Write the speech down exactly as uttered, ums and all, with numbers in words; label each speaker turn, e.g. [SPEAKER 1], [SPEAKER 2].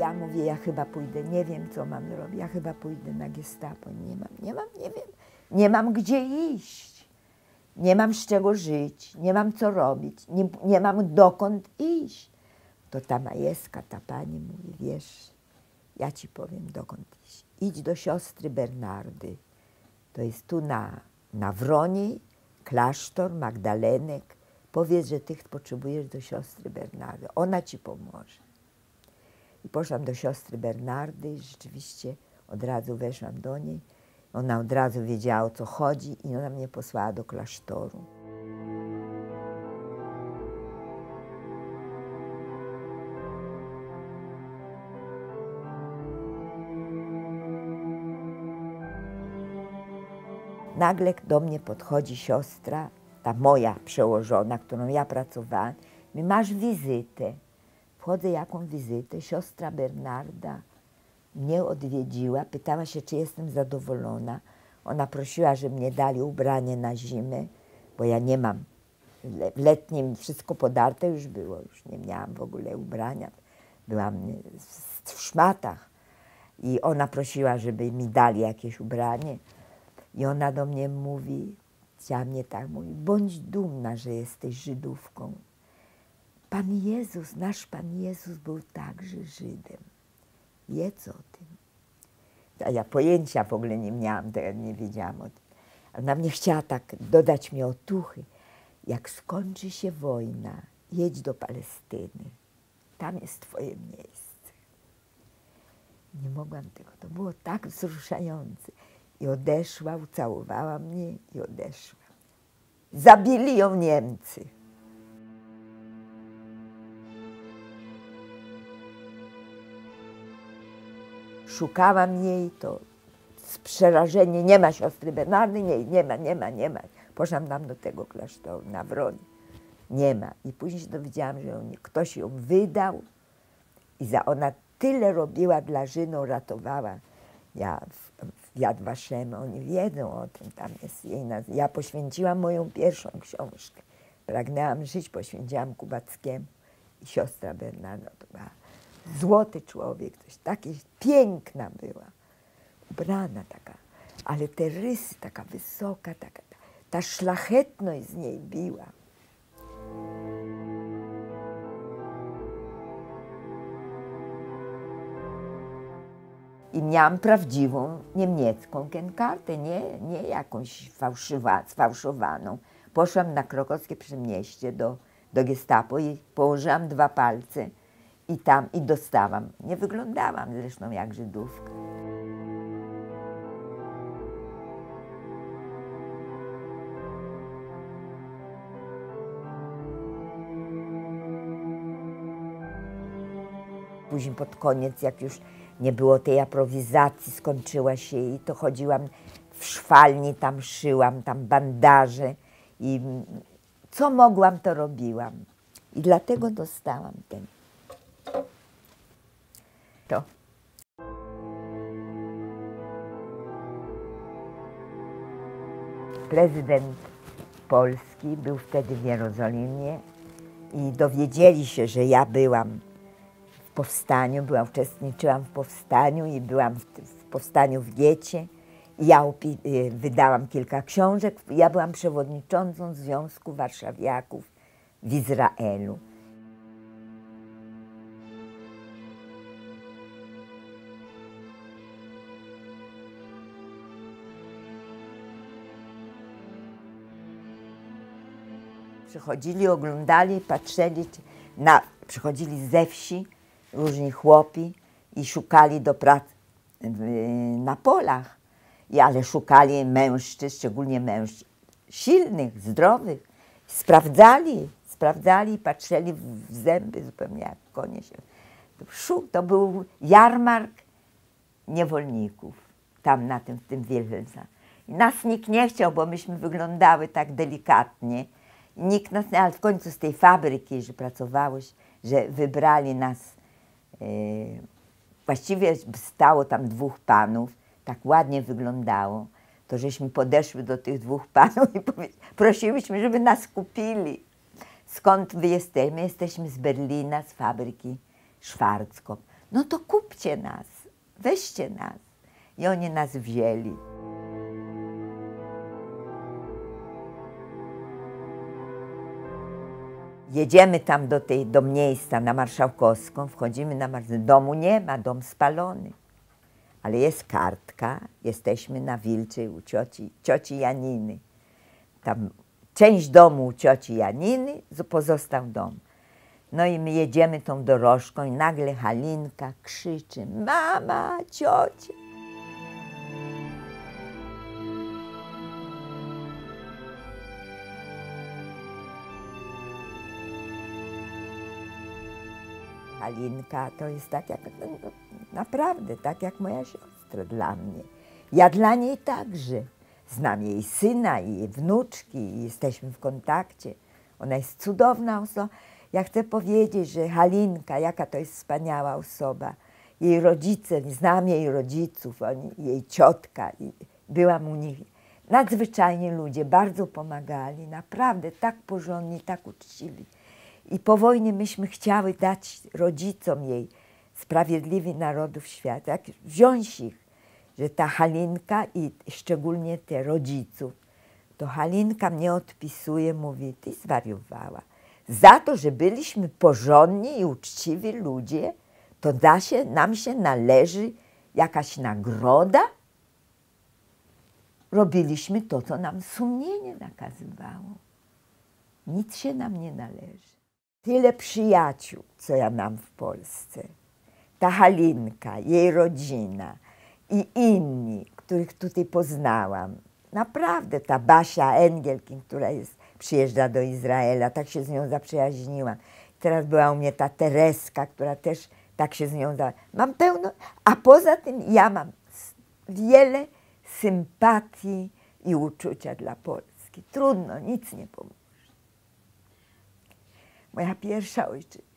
[SPEAKER 1] ja mówię, ja chyba pójdę, nie wiem, co mam robić, ja chyba pójdę na gestapo, nie mam, nie mam, nie wiem, nie mam gdzie iść, nie mam z czego żyć, nie mam co robić, nie, nie mam dokąd iść. To ta Majewska, ta pani mówi, wiesz, ja ci powiem, dokąd iść. Idź do siostry Bernardy, to jest tu na, na Wroni, klasztor Magdalenek. Powiedz, że ty potrzebujesz do siostry Bernardy, ona ci pomoże. I poszłam do siostry Bernardy i rzeczywiście od razu weszłam do niej. Ona od razu wiedziała, o co chodzi i ona mnie posłała do klasztoru. Nagle do mnie podchodzi siostra, ta moja przełożona, którą ja pracowałam, mówi, masz wizytę. Wchodzę, jaką wizytę? Siostra Bernarda mnie odwiedziła, pytała się, czy jestem zadowolona. Ona prosiła, żeby mnie dali ubranie na zimę, bo ja nie mam. W letnim wszystko podarte już było, już nie miałam w ogóle ubrania. Byłam w szmatach. I ona prosiła, żeby mi dali jakieś ubranie. I ona do mnie mówi, chciała mnie tak mówi, bądź dumna, że jesteś Żydówką. Pan Jezus, nasz Pan Jezus był także Żydem. Wiedz o tym. A ja pojęcia w ogóle nie miałam, nie wiedziałam o tym. Ona mnie chciała tak dodać mi otuchy. Jak skończy się wojna, jedź do Palestyny. Tam jest twoje miejsce. Nie mogłam tego, to było tak wzruszające. I odeszła, ucałowała mnie i odeszła. Zabili ją Niemcy. Szukałam jej, to z przerażeniem, nie ma siostry Bernardy, nie, nie ma, nie ma, nie ma. Poszłam tam do tego klasztoru, na Wroni. Nie ma. I później się dowiedziałam, że ją, ktoś ją wydał i za, ona tyle robiła dla Żydów, ratowała. Ja w, w Yad Vashem, oni wiedzą o tym, tam jest jej nazwa. Ja poświęciłam moją pierwszą książkę. Pragnęłam żyć, poświęciłam Kubackiemu. I siostra Bernarda to była złoty człowiek, coś taki piękna była, ubrana taka, ale te rysy, taka wysoka, taka, ta, ta szlachetność z niej biła. I miałam prawdziwą niemiecką kenkartę, nie, nie jakąś fałszywa, sfałszowaną. Poszłam na Krakowskie Przedmieście do, do gestapo i położyłam dwa palce i tam i dostałam. Nie wyglądałam zresztą jak Żydówka. Później pod koniec, jak już nie było tej aprowizacji, skończyła się i to chodziłam w szwalni, tam szyłam, tam bandaże i co mogłam, to robiłam. I dlatego dostałam ten. To. Prezydent Polski był wtedy w Jerozolimie i dowiedzieli się, że ja byłam w powstaniu, byłam, uczestniczyłam w powstaniu i byłam w, w powstaniu w getcie. Ja wydałam kilka książek. Ja byłam przewodniczącą Związku Warszawiaków w Izraelu. Przychodzili, oglądali, patrzyli, na, przychodzili ze wsi różni chłopi i szukali do pracy na polach. I, ale szukali mężczyzn, szczególnie mężczyzn silnych, zdrowych. Sprawdzali, sprawdzali, patrzyli w zęby zupełnie jak konie się. To był jarmark niewolników tam na tym, w tym Wilhelmshaven. I nas nikt nie chciał, bo myśmy wyglądały tak delikatnie. Nikt nas, ale w końcu z tej fabryki, że pracowałeś, że wybrali nas, e, właściwie stało tam dwóch panów, tak ładnie wyglądało, to żeśmy podeszły do tych dwóch panów i prosiłyśmy, żeby nas kupili. Skąd wy jesteśmy? Jesteśmy z Berlina, z fabryki Schwarzkopf. no to kupcie nas, weźcie nas. I oni nas wzięli. Jedziemy tam do, tej, do miejsca na Marszałkowską, wchodzimy na Marszałkowską, domu nie ma, dom spalony. Ale jest kartka, jesteśmy na Wilczej u cioci, cioci Janiny. Tam część domu u cioci Janiny, pozostał dom. No i my jedziemy tą dorożką i nagle Halinka krzyczy: mama, ciocia. Halinka to jest tak jak, no, naprawdę, tak jak moja siostra dla mnie. Ja dla niej także. Znam jej syna i jej wnuczki i jesteśmy w kontakcie. Ona jest cudowna osoba. Ja chcę powiedzieć, że Halinka, jaka to jest wspaniała osoba. Jej rodzice, znam jej rodziców, oni, jej ciotka. I byłam u nich. Nadzwyczajnie ludzie, bardzo pomagali, naprawdę tak porządni, tak uczciwi. I po wojnie myśmy chciały dać rodzicom jej, Sprawiedliwi Narodów Świata, jak wziąć ich, że ta Halinka i szczególnie te rodziców, to Halinka mnie odpisuje, mówi: ty zwariowała. Za to, że byliśmy porządni i uczciwi ludzie, to da się, nam się należy jakaś nagroda? Robiliśmy to, co nam sumienie nakazywało. Nic się nam nie należy. Tyle przyjaciół, co ja mam w Polsce. Ta Halinka, jej rodzina i inni, których tutaj poznałam. Naprawdę ta Basia Engelkin, która jest, przyjeżdża do Izraela, tak się z nią zaprzyjaźniłam. Teraz była u mnie ta Tereska, która też tak się z nią za... Mam pełno, a poza tym ja mam wiele sympatii i uczucia dla Polski. Trudno, nic nie pomoże. Moja pierwsza ojczyzna.